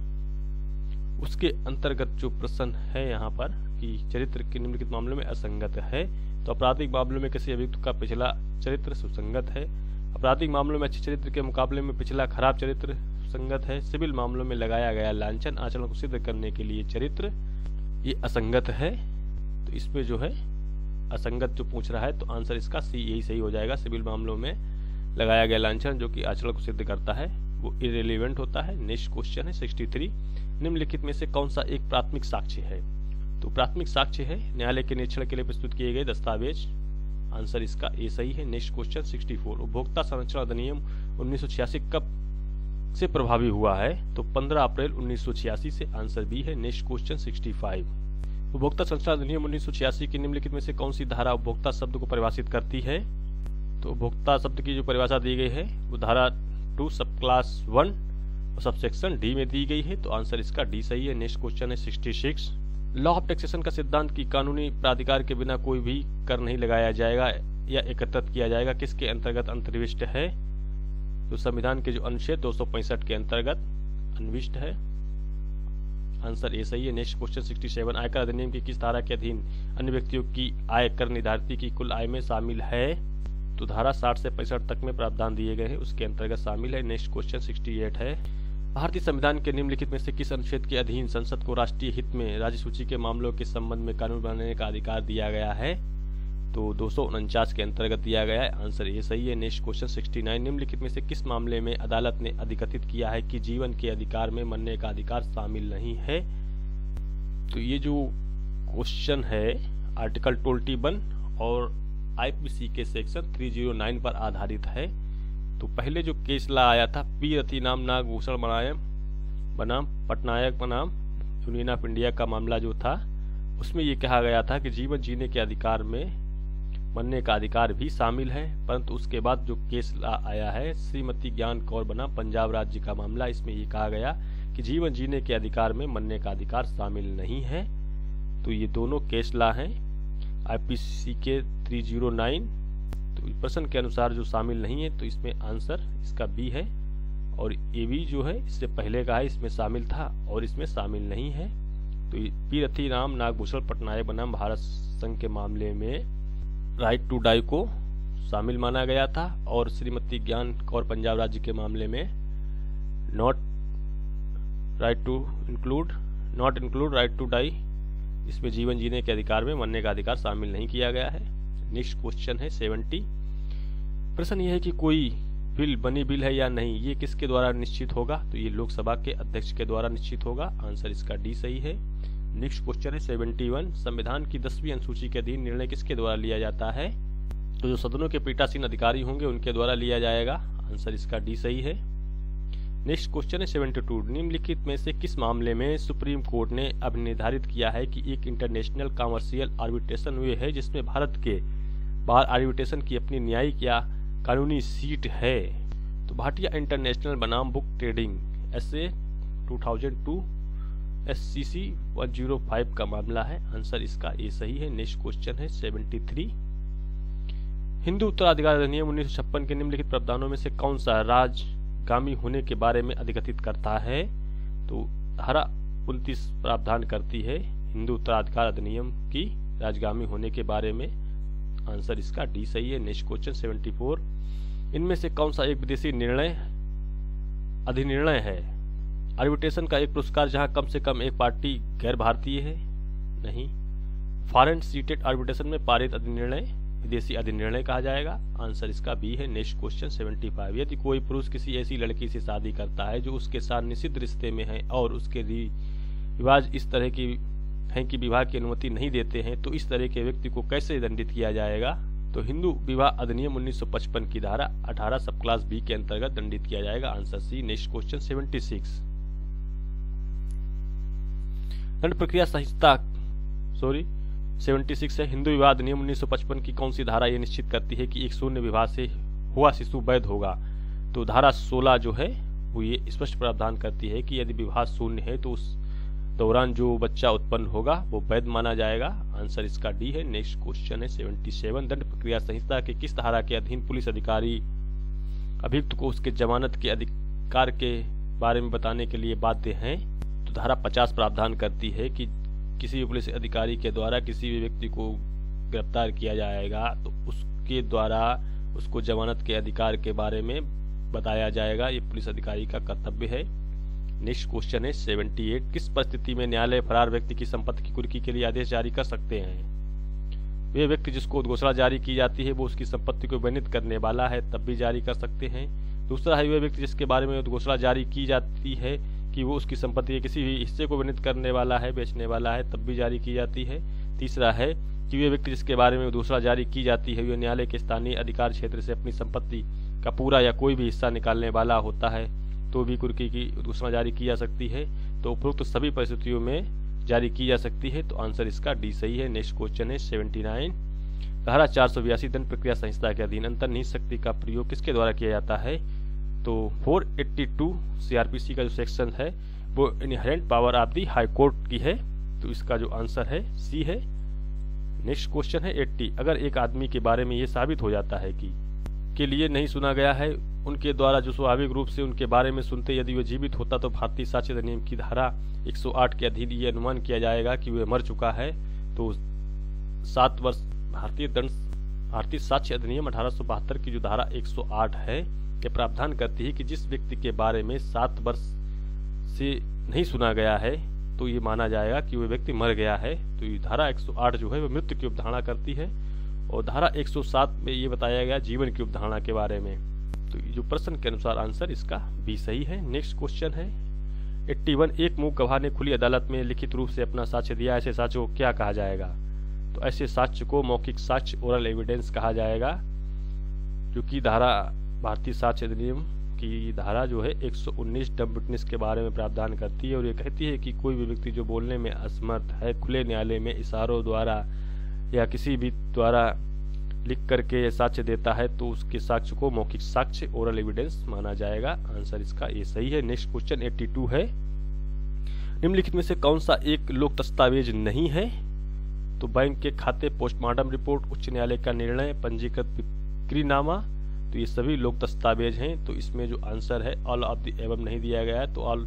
उसके अंतर्गत जो प्रश्न है यहाँ पर कि चरित्र के निम्नलिखित मामलों में असंगत है, तो आपराधिक मामलों में किसी अभियुक्त का पिछला चरित्र सुसंगत है। आपराधिक मामलों में अच्छे चरित्र के मुकाबले में पिछला खराब चरित्र सुसंगत है। सिविल मामलों में लगाया गया लांछन आचरण को सिद्ध करने के लिए चरित्र ये असंगत है, तो इसमें जो है असंगत जो पूछ रहा है तो आंसर इसका सी यही सही हो जाएगा। सिविल मामलों में लगाया गया लांछन जो कि आचरण को सिद्ध करता है वो इररिलेवेंट होता है। नेक्स्ट क्वेश्चन है सिक्सटी थ्री। निम्नलिखित में से कौन सा एक प्राथमिक साक्ष्य है? तो प्राथमिक साक्ष्य है न्यायालय के निरीक्षण के लिए प्रस्तुत किए गए दस्तावेज, आंसर इसका ए सही है। Next question sixty four. उपभोक्ता संरक्षण अधिनियम उन्नीस सौ छियासी कब से प्रभावी हुआ है? तो पंद्रह अप्रैल उन्नीस सौ छियासी से, आंसर बी है। Next question sixty five. उपभोक्ता संरक्षण अधिनियम उन्नीस सौ छियासी की निम्नलिखित में से कौन सी धारा उपभोक्ता शब्द को परिभाषित करती है? तो उपभोक्ता शब्द की जो परिभाषा दी गई है वो धारा टू सब क्लास वन और सबसेक्शन डी में दी गई है, तो आंसर इसका डी सही है। नेक्स्ट क्वेश्चन है sixty six. Law of taxation का सिद्धांत की कानूनी प्राधिकार के बिना कोई भी कर नहीं लगाया जाएगा या एकत्रित किया जाएगा, किसके अंतर्गत अंतर्विष्ट है? तो संविधान के जो अनुच्छेद दो सौ पैंसठ के अंतर्गत अन्विष्ट है, आंसर ए सही है। Next question sixty seven. आयकर अधिनियम की किस धारा के अधीन अन्य व्यक्तियों की आय कर निर्धारित की कुल आय में शामिल है? तो धारा साठ से पैंसठ तक में प्रावधान दिए गए हैं उसके अंतर्गत शामिल है। नेक्स्ट क्वेश्चन सिक्सटी एट है। भारतीय संविधान के निम्नलिखित में से किस अनुच्छेद के अधीन संसद को राष्ट्रीय हित में राज्य सूची के मामलों के संबंध में कानून बनाने का अधिकार दिया गया है? तो दो सौ उनचास के अंतर्गत दिया गया है, आंसर ये सही है। Next question sixty nine. निम्नलिखित में से किस मामले में अदालत ने अधिकथित किया है कि जीवन के अधिकार में मरने का अधिकार शामिल नहीं है? तो ये जो क्वेश्चन है आर्टिकल ट्वेंटी वन और आईपीसी के सेक्शन तीन सौ नौ पर आधारित है। तो पहले जो केस ला आया था पी रति नाम नागभूषण बनाम बनाम पटनायक बनाम यूनियन ऑफ इंडिया का मामला जो था उसमें ये कहा गया था कि जीवन जीने के अधिकार में मरने का अधिकार भी शामिल है, परंतु उसके बाद जो केस ला आया है श्रीमती ज्ञान कौर बनाम पंजाब राज्य का मामला, इसमें ये कहा गया कि जीवन जीने के अधिकार में मरने का अधिकार शामिल नहीं है। तो ये दोनों केस ला हैं आईपीसी के तीन सौ नौ, तो प्रश्न के अनुसार जो शामिल नहीं है तो इसमें आंसर इसका बी है। और ए भी जो है इससे पहले का है, इसमें शामिल था और इसमें शामिल नहीं है। तो पी रथी राम नागभूषण पटनायक बनाम भारत संघ के मामले में राइट टू डाई को शामिल माना गया था और श्रीमती ज्ञान कौर पंजाब राज्य के मामले में not right to include not include right to die, इसमें जीवन जीने के अधिकार में मरने का अधिकार शामिल नहीं किया गया है। नेक्स्ट क्वेश्चन है सेवेंटी। प्रश्न यह है कि कोई बिल बनी बिल है या नहीं, ये किसके द्वारा निश्चित होगा? तो ये लोकसभा के अध्यक्ष के द्वारा निश्चित होगा, आंसर इसका डी सही है। नेक्स्ट क्वेश्चन है सेवेंटी वन। संविधान की दसवीं अनुसूची के अधीन निर्णय किसके द्वारा लिया जाता है? तो जो सदनों के पीठासीन अधिकारी होंगे उनके द्वारा लिया जाएगा, आंसर इसका डी सही है। नेक्स्ट क्वेश्चन है सेवेंटी टू। निम्नलिखित में से किस मामले में सुप्रीम कोर्ट ने अब निर्धारित किया है कि एक इंटरनेशनल कॉमर्शियल आर्बिट्रेशन हुए है जिसमें भारत के बाहर आर्बिट्रेशन की अपनी न्यायिक या कानूनी सीट है? तो भाटिया इंटरनेशनल बनाम book trading S A two thousand two S C C one zero five का मामला है, आंसर इसका ए सही है। नेक्स्ट क्वेश्चन है सेवेंटी थ्री। हिंदू उत्तराधिकार अधिनियम उन्नीस सौ छप्पन के निम्नलिखित प्रावधानों में से कौन सा राजगामी होने के बारे में अधिकथित करता है? तो धारा उनतीस प्रावधान करती है हिंदू उत्तराधिकार अधिनियम की राजगामी होने के बारे में, आंसर इसका डी सही है। Next question seventy four. इनमें से कौन सा एक विदेशी निर्णय अधिनिर्णय है? आर्बिट्रेशन का एक पुरस्कार जहां कम से कम एक पार्टी गैर भारतीय है? नहीं। फॉरेन सीटेड आर्बिट्रेशन में पारित अधिनिर्णय विदेशी अधिनिर्णय कहा जाएगा। आंसर इसका बी है। Next question seventy five. यदि कोई पुरुष किसी ऐसी लड़की से शादी करता है जो उसके साथ निषिद्ध रिश्ते में है और उसके रिवाज इस तरह की हैं कि विवाह की अनुमति नहीं देते हैं, तो इस तरह के व्यक्ति को कैसे दंडित किया जाएगा? तो हिंदू विवाह अधिनियम उन्नीस सौ पचपन की धारा अठारह सब क्लास बी के अंतर्गत दंडित किया जाएगा। Answer C. Next question seventy six. दंड प्रक्रिया संहिता सॉरी सेवेंटी सिक्स है। हिंदू विवाह अधिनियम उन्नीस सौ पचपन की कौन सी धारा यह निश्चित करती है कि एक शून्य विवाह से हुआ शिशु वैध होगा? तो धारा सोलह जो है वो ये स्पष्ट प्रावधान करती है कि यदि विवाह शून्य है तो उस दौरान जो बच्चा उत्पन्न होगा वो वैध माना जाएगा। आंसर इसका डी है। नेक्स्ट क्वेश्चन है सेवेंटी सेवन। दंड प्रक्रिया संहिता के किस धारा के अधीन पुलिस अधिकारी अभियुक्त को उसके जमानत के अधिकार के बारे में बताने के लिए बाध्य हैं? तो धारा पचास प्रावधान करती है कि किसी भी पुलिस अधिकारी के द्वारा किसी भी व्यक्ति को गिरफ्तार किया जाएगा तो उसके द्वारा उसको जमानत के अधिकार के बारे में बताया जाएगा। ये पुलिस अधिकारी का कर्तव्य है। नेक्स्ट क्वेश्चन है सेवेंटी एट। किस परिस्थिति में न्यायालय फरार व्यक्ति की संपत्ति की कुर्की के लिए आदेश जारी कर सकते हैं? वे व्यक्ति जिसको उद्घोषणा जारी की जाती है वो उसकी संपत्ति को वर्णित करने वाला है तब भी जारी कर सकते हैं। दूसरा है वे व्यक्ति जिसके बारे में उद्घोषणा जारी की जाती है कि वो उसकी संपत्ति के किसी भी हिस्से को वर्णित करने वाला है बेचने वाला है तब भी जारी की जाती है। तीसरा है कि वे व्यक्ति जिसके बारे में उद्घोषणा जारी की जाती है वे न्यायालय के स्थानीय अधिकार क्षेत्र से अपनी संपत्ति का पूरा या कोई भी हिस्सा निकालने वाला होता है तो भी कुर्की की उद्घोषणा जारी की जा सकती है। तो उपरोक्त तो सभी परिस्थितियों में जारी की जा सकती है। तो आंसर इसका डी सही है। नेक्स्ट क्वेश्चन है सेवेंटी नाइन। धारा चार सौ बयासी दंड प्रक्रिया संहिता के अधीन अंतर्निहित शक्ति का प्रयोग किसके द्वारा किया जाता है? तो फोर एट्टी टू सीआरपीसी का जो सेक्शन है वो inherent power of the high court की है। तो इसका जो आंसर है सी है। नेक्स्ट क्वेश्चन है अस्सी। अगर एक आदमी के बारे में ये साबित हो जाता है कि के लिए नहीं सुना गया है उनके द्वारा जो स्वाभाविक रूप से उनके बारे में सुनते यदि वह जीवित होता तो भारतीय साक्ष्य अधिनियम की धारा एक सौ आठ के अधीन ये अनुमान किया जाएगा कि वह मर चुका है। तो सात वर्ष भारतीय दंड भारतीय साक्ष्य अधिनियम अठारह सौ बहत्तर की जो धारा एक सौ आठ है ये प्रावधान करती है कि जिस व्यक्ति के बारे में सात वर्ष से नहीं सुना गया है तो ये माना जाएगा कि वह व्यक्ति मर गया है। तो ये धारा एक सौ आठ जो है वह मृत्यु की अवधारणा करती है और धारा एक सौ सात में ये बताया गया जीवन की अवधारणा के बारे में। तो जो प्रश्न के अनुसार आंसर इसका बी सही है। नेक्स्ट क्वेश्चन है इक्यासी। एक मूक गवाह ने खुली अदालत में लिखित रूप से अपना साक्ष्य दिया, ऐसे साक्ष्य को क्या कहा जाएगा? तो ऐसे साक्ष्य को मौखिक साक्ष्य ओरल एविडेंस कहा जाएगा, क्योंकि धारा भारतीय साक्ष्य अधिनियम की धारा जो है एक सौ उन्नीस डम विटनेस के बारे में प्रावधान करती है और ये कहती है कि कोई भी व्यक्ति जो बोलने में असमर्थ है खुले न्यायालय में इशारों द्वारा या किसी भी द्वारा लिख करके साक्ष्य देता है तो उसके साक्ष्य को मौखिक साक्ष्य ओरल एविडेंस माना जाएगा। आंसर इसका ये सही है। नेक्स्ट क्वेश्चन बयासी है। निम्नलिखित में से कौन सा एक लोक दस्तावेज नहीं है? तो बैंक के खाते, पोस्टमार्टम रिपोर्ट, उच्च न्यायालय का निर्णय, पंजीकृत बिक्रीनामा, तो ये सभी लोक दस्तावेज हैं। तो इसमें जो आंसर है ऑल ऑफ द एबव नहीं दिया गया है, तो ऑल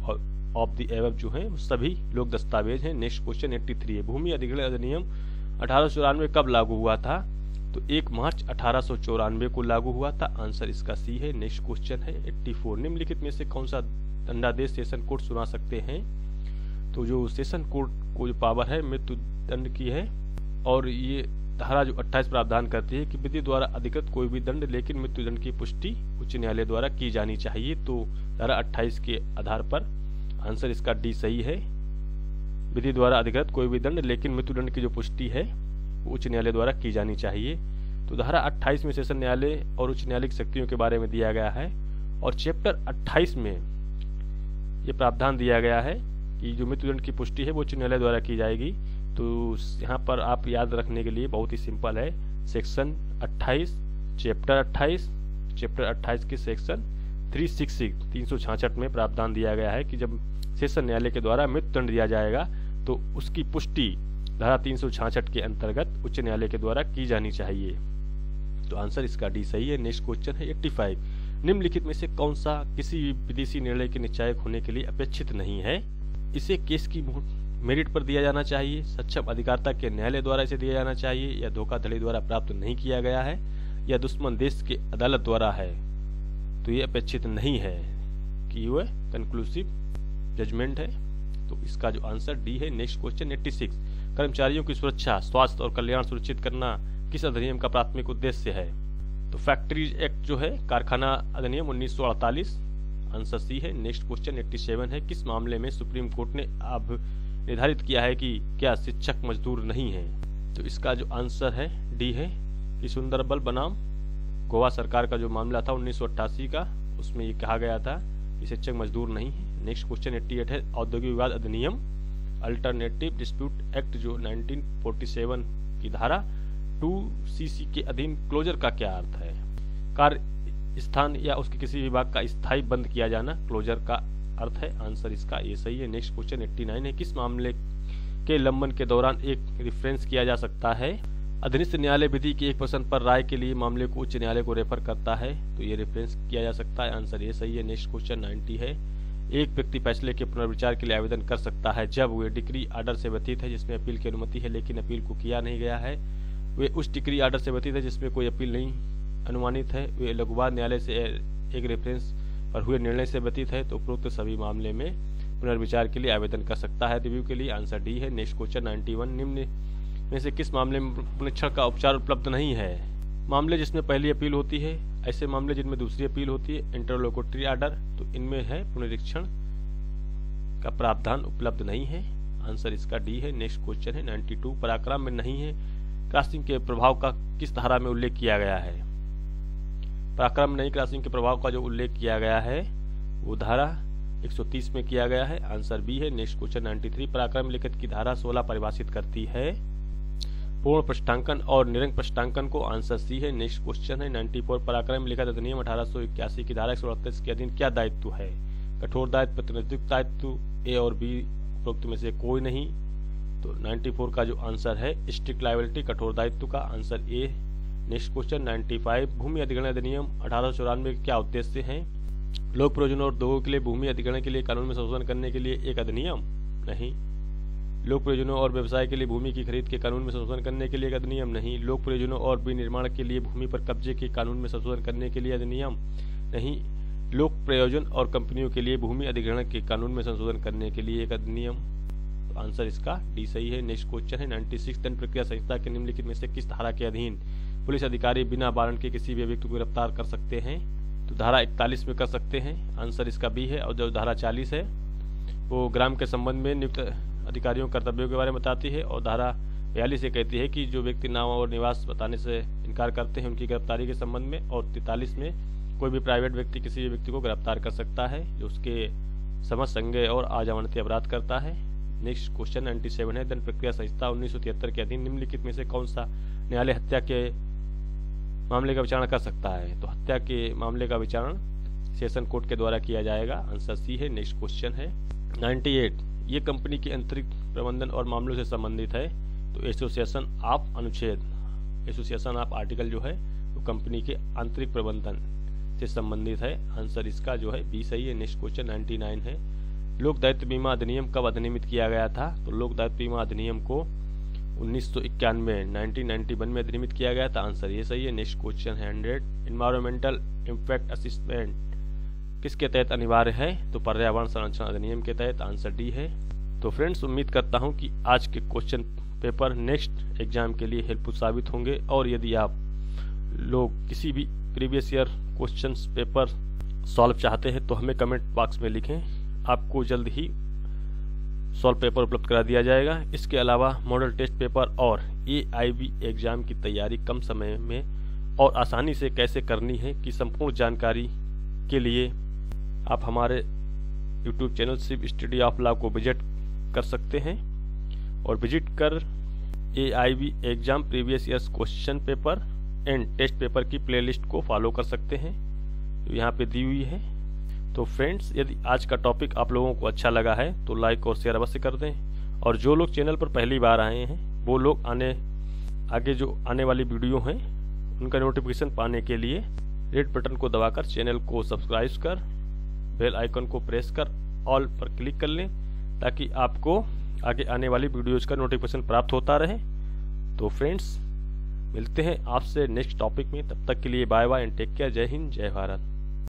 ऑफ द एबव जो है सभी लोक दस्तावेज हैं। नेक्स्ट क्वेश्चन तिरासी है। भूमि अधिग्रहण अधिनियम अठारह सौ चौरानवे कब लागू हुआ था? तो एक मार्च अठारह सौ चौरानवे को लागू हुआ था। आंसर इसका सी है। नेक्स्ट क्वेश्चन है चौरासी। निम्नलिखित में से कौन सा दंडादेश सेशन कोर्ट सुना सकते हैं? तो जो सेशन कोर्ट को जो पावर है मृत्यु दंड की है और ये धारा जो अट्ठाईस प्रावधान करती है कि विधि द्वारा अधिकृत कोई भी दंड लेकिन मृत्यु दंड की पुष्टि उच्च न्यायालय द्वारा की जानी चाहिए। तो धारा अट्ठाईस के आधार पर आंसर इसका डी सही है। विधि द्वारा अधिकृत कोई भी दंड लेकिन मृत्यु दंड की जो पुष्टि है वो उच्च न्यायालय द्वारा की जानी चाहिए। तो धारा अट्ठाईस में सेशन न्यायालय और उच्च न्यायालय की शक्तियों के बारे में दिया गया है और चैप्टर अट्ठाईस में ये प्रावधान दिया गया है कि जो मृत्यु दंड की पुष्टि है वो उच्च न्यायालय द्वारा की जाएगी। तो यहाँ पर आप याद रखने के लिए बहुत ही सिंपल है, सेक्शन अट्ठाईस, चैप्टर अट्ठाईस, चैप्टर अट्ठाईस के सेक्शन तीन सौ छियासठ तीन सौ छियासठ में प्रावधान दिया गया है कि जब सेशन न्यायालय के द्वारा मृत्यु दंड दिया जाएगा तो उसकी पुष्टि धारा तीन सौ छियासठ के अंतर्गत उच्च न्यायालय के द्वारा की जानी चाहिए। तो आंसर इसका डी सही है। नेक्स्ट क्वेश्चन है पचासी। निम्नलिखित में से कौन सा किसी विदेशी निर्णय के निश्चायक होने के लिए अपेक्षित नहीं है? इसे केस की मेरिट पर दिया जाना चाहिए, सक्षम अधिकारिता के न्यायालय द्वारा इसे दिया जाना चाहिए, या धोखाधड़ी द्वारा प्राप्त नहीं किया गया है, या दुश्मन देश के अदालत द्वारा है तो ये अपेक्षित नहीं है कि वह कंक्लूसिव जजमेंट है। तो इसका जो आंसर डी है। नेक्स्ट क्वेश्चन छियासी, कर्मचारियों की सुरक्षा, स्वास्थ्य और कल्याण सुनिश्चित करना किस अधिनियम का प्राथमिक उद्देश्य है? तो फैक्ट्रीज एक्ट जो है, कारखाना अधिनियम उन्नीस सौ अड़तालीस, आंसर सी है। नेक्स्ट क्वेश्चन सत्तासी है, किस मामले में सुप्रीम कोर्ट ने अब निर्धारित किया है कि क्या शिक्षक मजदूर नहीं है? तो इसका जो आंसर है डी है कि सुंदरबल बनाम गोवा सरकार का जो मामला था उन्नीस सौ अट्ठासी का, उसमें ये कहा गया था कि शिक्षक मजदूर नहीं है। नेक्स्ट क्वेश्चन अट्ठासी है, औद्योगिक विवाद अधिनियम अल्टरनेटिव डिस्प्यूट एक्ट जो उन्नीस सौ सैंतालीस की धारा टू सी सी के अधीन क्लोजर का क्या अर्थ है? कार्य स्थान या उसके किसी विभाग का स्थायी बंद किया जाना क्लोजर का अर्थ है। आंसर इसका ये सही है। नेक्स्ट क्वेश्चन नवासी है, किस मामले के लंबन के दौरान एक रेफरेंस किया जा सकता है? अधीनस्थ न्यायालय विधि के एक प्रश्न पर राय के लिए मामले को उच्च न्यायालय को रेफर करता है तो ये रेफरेंस किया जा सकता है। आंसर ये सही है। नेक्स्ट क्वेश्चन नब्बे है, एक व्यक्ति फैसले के पुनर्विचार के लिए आवेदन कर सकता है जब वे डिक्री आर्डर से व्यतीत है जिसमें अपील की अनुमति है लेकिन अपील को किया नहीं गया है, वे उस डिक्री आर्डर से व्यतीत है जिसमें कोई अपील नहीं अनुमानित है, वे लघुवाद न्यायालय से एक रेफरेंस पर हुए निर्णय से व्यतीत है तो उपरोक्त सभी मामले में पुनर्विचार के लिए आवेदन कर सकता है रिव्यू के लिए। आंसर डी है। नेक्स्ट क्वेश्चन इक्यानवे, निम्न में से किस मामले में पुनरीक्षण का उपचार उपलब्ध नहीं है? मामले जिसमें पहली अपील होती है, ऐसे मामले जिनमें दूसरी अपील होती है, इंटरलोकुटरी आर्डर, तो इनमें है पुनरीक्षण का प्रावधान उपलब्ध नहीं है। आंसर इसका डी है। नेक्स्ट क्वेश्चन है बानवे, पराक्रम में नहीं है क्रॉसिंग के प्रभाव का किस धारा में उल्लेख किया गया है? पराक्रम में नहीं क्रॉसिंग के प्रभाव का जो उल्लेख किया गया है वो धारा एक सौ तीस में किया गया है। आंसर बी है। नेक्स्ट क्वेश्चन तिरानवे, पराक्रम लिखित की धारा सोलह परिभाषित करती है पूर्ण पृष्ठांकन और निरंक पृष्ठांकन को। आंसर सी है। नेक्स्ट क्वेश्चन है चौरानवे, पराक्रम लिखित अधिनियम अठारह सौ इक्यासी की धारा एक सौ अड़तीस के अधीन क्या दायित्व है? कठोर दायित्व, प्रतिनिधित्व दायित्व, ए और बी उपरोक्त में से कोई नहीं। तो चौरानवे का जो आंसर है स्ट्रिक्ट लायबिलिटी, कठोर दायित्व का, आंसर ए। नेक्स्ट क्वेश्चन पचानवे, भूमि अधिग्रहण अधिनियम अठारह सौ चौरानवे के क्या उद्देश्य हैं? लोक प्रयोजनों और उद्योगों के लिए भूमि अधिग्रहण के लिए कानून में संशोधन करने के लिए एक अधिनियम? नहीं। लोक प्रयोजनों और व्यवसाय के लिए भूमि की खरीद के कानून में संशोधन करने के लिए एक अधिनियम? नहीं। लोक प्रयोजनों और विनिर्माण के लिए भूमि पर कब्जे के कानून में संशोधन करने के लिए अधिनियम? नहीं। लोक प्रयोजन और कंपनियों के लिए भूमि अधिग्रहण के कानून में संशोधन करने के लिए एक अधिनियम? तो आंसर इसका डी सही है। नेक्स्ट क्वेश्चन है छियानवे, दंड प्रक्रिया संहिता के निम्नलिखित में से किस धारा के अधीन पुलिस अधिकारी बिना वारंट के किसी भी व्यक्ति को गिरफ्तार कर सकते हैं? तो धारा इकतालीस में कर सकते हैं। आंसर इसका बी है। और जो धारा चालीस है वो ग्राम के संबंध में नियुक्त अधिकारियों कर्तव्यों के बारे में बताती है और धारा बयालीस ये कहती है कि जो व्यक्ति नाम और निवास बताने से इनकार करते हैं उनकी गिरफ्तारी के संबंध में। और तैंतालीस में कोई भी प्राइवेट व्यक्ति किसी भी व्यक्ति को गिरफ्तार कर सकता है जो उसके समझ संज्ञेय और अजमानती अपराध करता है। नेक्स्ट क्वेश्चन सत्तानवे है, दंड प्रक्रिया संहिता उन्नीस सौ तिहत्तर के अधीन निम्नलिखित में से कौन सा न्यायालय हत्या के मामले का विचारण कर सकता है? तो हत्या के मामले का विचारण सेशन कोर्ट के द्वारा किया जाएगा। आंसर सी है। नेक्स्ट क्वेश्चन है अट्ठानवे, ये कंपनी के आंतरिक प्रबंधन और मामलों से संबंधित है तो एसोसिएशन ऑफ अनुच्छेद एसोसिएशन ऑफ आर्टिकल जो है वो कंपनी के आंतरिक प्रबंधन से संबंधित है। आंसर इसका जो है बी सही है। नेक्स्ट क्वेश्चन निन्यानवे है, लोक दायित्व बीमा अधिनियम कब अधिनियमित किया गया था? तो लोक दायित्व बीमा अधिनियम को उन्नीस सौ इक्यानवे उन्नीस सौ इक्यानवे में अधिनियमित किया गया था। आंसर ये सही है। नेक्स्ट क्वेश्चन है हंड्रेड, इन्वायरमेंटल इम्पैक्ट असेसमेंट किसके तहत अनिवार्य है? तो पर्यावरण संरक्षण अधिनियम के तहत। आंसर डी है। तो फ्रेंड्स, उम्मीद करता हूं कि आज के क्वेश्चन पेपर नेक्स्ट एग्जाम के लिए हेल्पफुल साबित होंगे और यदि आप लोग किसी भी previous year question paper solve चाहते हैं तो हमें कमेंट बॉक्स में लिखें, आपको जल्द ही सॉल्व पेपर उपलब्ध करा दिया जाएगा। इसके अलावा मॉडल टेस्ट पेपर और ए आई बी एग्जाम की तैयारी कम समय में और आसानी से कैसे करनी है की संपूर्ण जानकारी के लिए आप हमारे YouTube channel Shiv study of law को विजिट कर सकते हैं और विजिट कर A I B exam previous years question paper and test paper की प्लेलिस्ट को फॉलो कर सकते हैं जो यहाँ पे दी हुई है। तो फ्रेंड्स, यदि आज का टॉपिक आप लोगों को अच्छा लगा है तो लाइक और शेयर अवश्य कर दें और जो लोग चैनल पर पहली बार आए हैं वो लोग आने आगे जो आने वाली वीडियो हैं उनका नोटिफिकेशन पाने के लिए रेड बटन को दबाकर चैनल को सब्सक्राइब कर बेल आइकन को प्रेस कर ऑल पर क्लिक कर लें ताकि आपको आगे आने वाली वीडियोज का नोटिफिकेशन प्राप्त होता रहे। तो फ्रेंड्स, मिलते हैं आपसे नेक्स्ट टॉपिक में, तब तक के लिए bye bye and take care. जय हिंद, जय भारत।